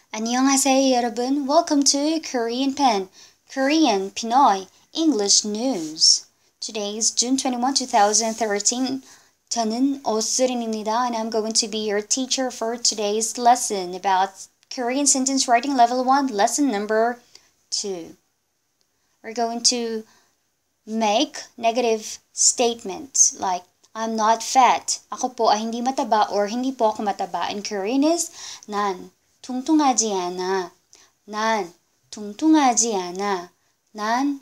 안녕하세요, 여러분. Welcome to Korean Pen, Korean Pinoy English News. Today is June 21, 2013. 저는 오수린입니다, and I'm going to be your teacher for today's lesson about Korean sentence writing level 1, lesson number 2. We're going to make negative statements like I'm not fat. Ako po ay hindi mataba or hindi po ako mataba. In Korean is 난 뚱뚱하지 않아. 난 뚱뚱하지 않아. 난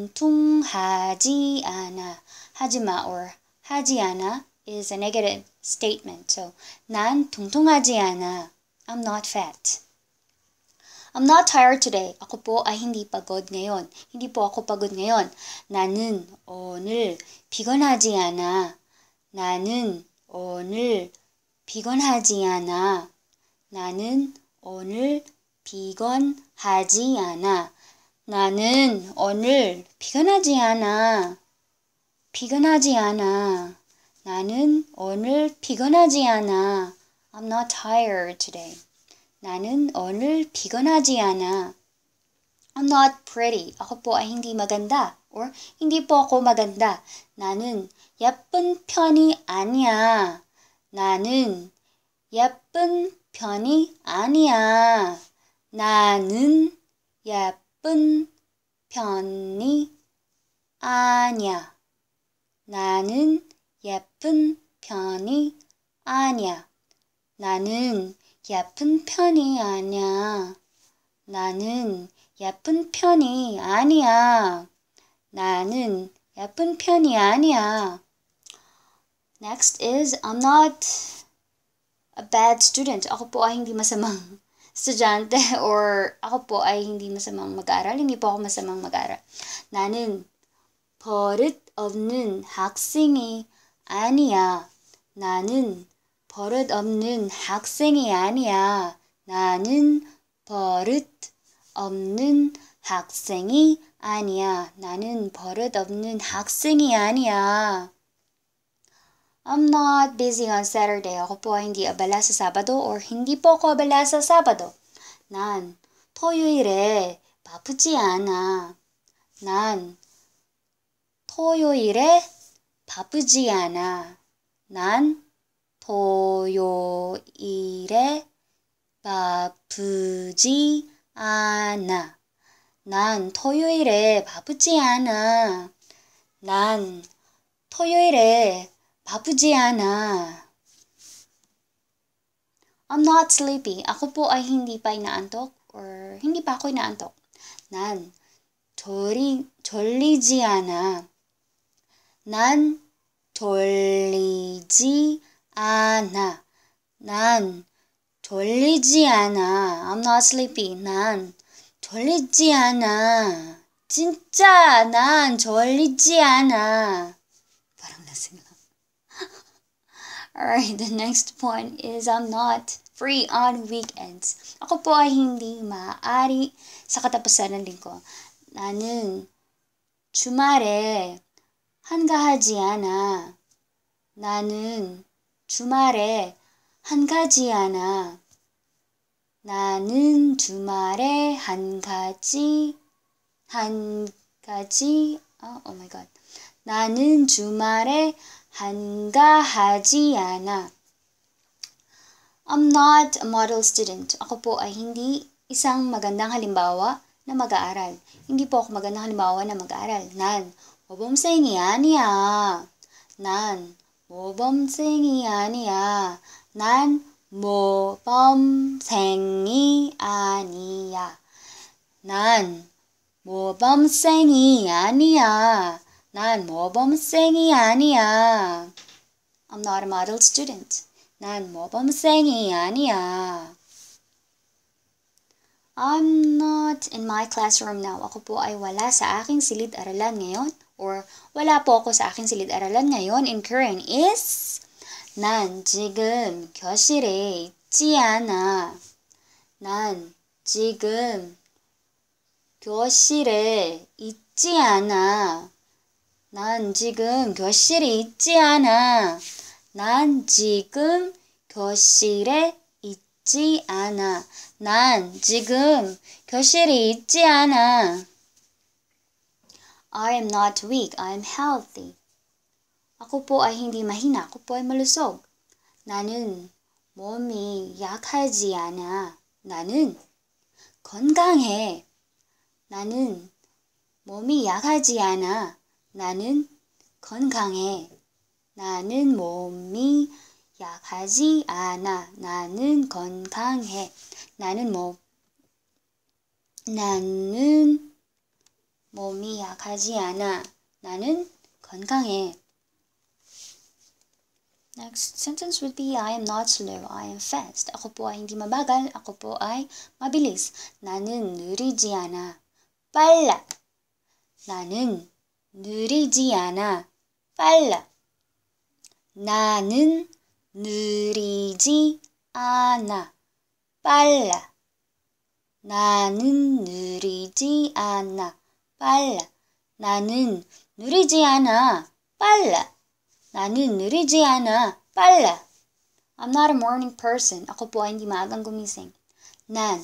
뚱뚱하지 않아. 하지마 or 하지 않아 is a negative statement. So 난 뚱뚱하지 않아. I'm not fat. I'm not tired today. Ako po ay hindi pagod ngayon. Hindi po ako pagod ngayon. 나는 오늘 피곤하지 않아. 나는 오늘 피곤하지 않아. 나는 오늘 피곤하지 않아. 나는 오늘 피곤하지 않아. 피곤하지 않아. 나는 오늘 피곤하지 않아. I'm not tired today. 나는 오늘 피곤하지 않아. I'm not pretty. Ako po ay hindi maganda. Or hindi po ako maganda. 나는 예쁜 편이 아니야. 나는 예쁜 편이 아니야. 나는 예쁜 편이 아니야. 나는 예쁜 편이 아니야. 나는 예쁜 편이 아니야. 나는 예쁜 편이 아니야. 나는 예쁜 편이 아니야. Next is I'm not a bad student. Ako po ay hindi masamang estudyante or ako po ay hindi masamang mag-aral. Hindi po ako masamang mag-aral. 나는 버릇 없는 학생이 아니야. 나는 버릇 없는 학생이 아니야. 나는 버릇 없는 학생이 아니야. 나는 버릇 없는 학생이 아니야. I'm not busy on Saturday. Ako po ay hindi abala sa Sabado or hindi po ako abala sa Sabado. 난 토요일에 바쁘지 않아. 난 토요일에 바쁘지 않아. 난 토요일에 바쁘지 않아. 난 토요일에 바쁘지 않아. 난 토요일에 바쁘지 않아. I'm not sleepy. Ako po ay hindi pa inaantok or hindi pa ako inaantok. 난 졸리지 않아. 난 졸리지 않아. 난 졸리지 않아. I'm not sleepy. 난 졸리지 않아. 진짜 난 졸리지 않아. parang lasing lang. Alright, the next point is I'm not free on weekends. Ako po ay hindi maaari sa katapusan ng linggo. 나는 주말에 한가하지 않아. 나는 주말에 한가하지 않아. 나는 주말에 oh my god. 나는 주말에 한가하지 않아. I'm not a model student. Ako po ay hindi isang magandang halimbawa na mag-aaral. Hindi po ako magandang halimbawa na mag-aaral. 난 모범생이 아니야. 난 모범생이 아니야. 난 모범생이 아니야. 난 모범생이 아니야. 난 모범생이 아니야. I'm not a model student. 난 모범생이 아니야. I'm not in my classroom now. Ako po ay wala sa aking silid-aralan ngayon. Or wala po ako sa aking silid-aralan ngayon. In Korean is 난 지금 교실에 있지 않아. 난 지금 교실에 있지 않아. 난 지금 교실에 있지 않아. 난 지금 교실에 있지 있지 않아. 난 지금 교실에 있지 않아. I am not weak. I am healthy. ako po ay hindi mahina. Ako po ay malusog. 나는 몸이 약하지 않아. 나는 건강해. 나는 몸이 약하지 않아. 나는 건강해. 나는 몸이 약하지 않아. 나는 건강해. 나는 몸이 약하지 않아. 나는 건강해. Next sentence would be I am not slow. I am fast. ako po ay hindi mabagal. Ako po ay mabilis. 나는 느리지 않아. 빨라. 나는 느리지 않아. 빨라. 나는 느리지 않아. 빨라. 나는 느리지 않아. 빨라. 나는 느리지 않아. 빨라. 나는 느리지 않아. 빨라. I'm not a morning person. ako po ay hindi maagang gumising. 난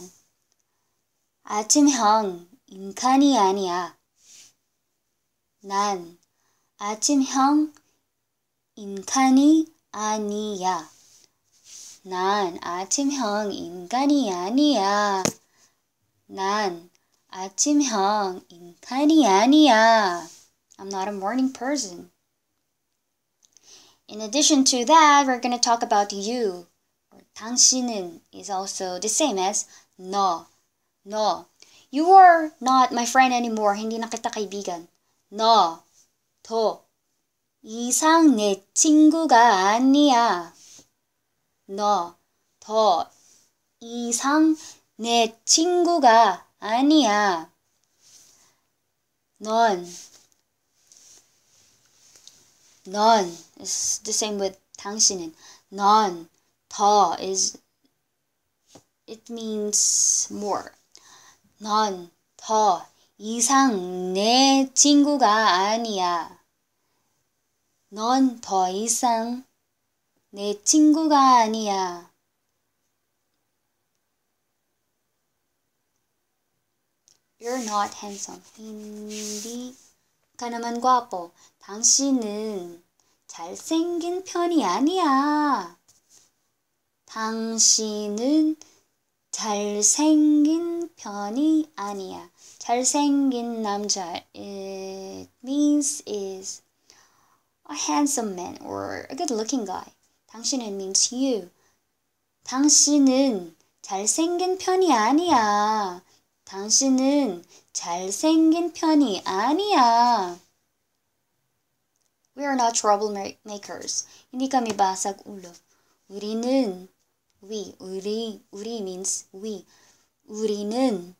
아침형 인간이 아니야. 난 아침형 인간이 아니야. 난 아침형 인간이 아니야. 난 아침형 인간이 아니야. I'm not a morning person. In addition to that, we're going to talk about you. 당신은 is also the same as 너. 너. You are not my friend anymore. hindi na kita kaibigan. 너. 더 이상 내 친구가 아니야. 너. 더 이상 내 친구가 아니야. 넌 is the same with 당신은. 넌 더 is it means more. 넌 더 이상 내 친구가 아니야. 넌 더 이상 내 친구가 아니야. You're not handsome. hindi ka naman gwapo. 당신은 잘생긴 편이 아니야. 당신은 잘생긴 편이 아니야. 잘생긴 남자, it means is a handsome man or a good-looking guy. 당신은 means you. 당신은 잘생긴 편이 아니야. 당신은 잘생긴 편이 아니야. We are not troublemakers. hindi kami basag ulo. 우리는 우리 means we. 우리는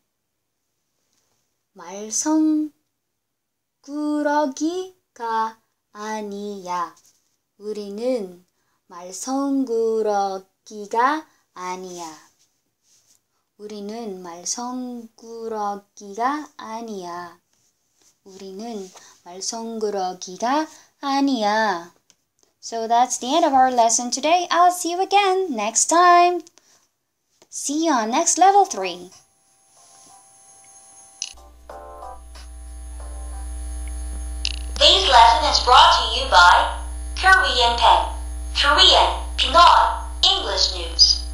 말썽꾸러기가 아니야. 우리는 말썽꾸러기가 아니야. 우리는 말썽꾸러기가 아니야. 우리는 말썽꾸러기가 아니야. So that's the end of our lesson today. I'll see you again next time. See you on next level 3. Today's lesson is brought to you by Korean Pen. Korean, Pinoy, English News.